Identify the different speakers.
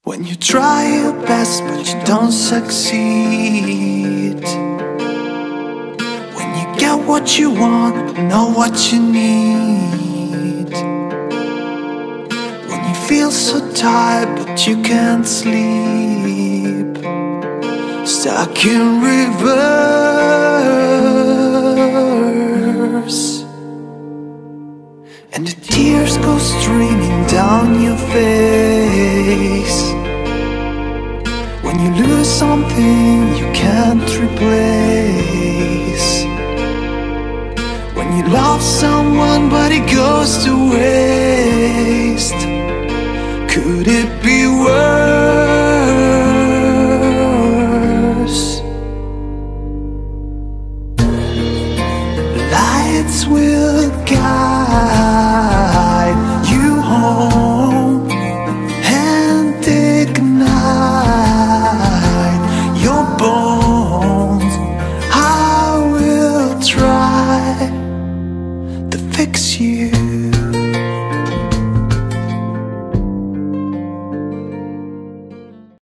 Speaker 1: When you try your best but you don't succeed, when you get what you want, know what you need, when you feel so tired but you can't sleep, stuck in reverse, and the tears go streaming down your face. When you lose something you can't replace, when you love someone but it goes to waste, could it be worse? Lights will guide you home and ignite your bones. I will try to fix you.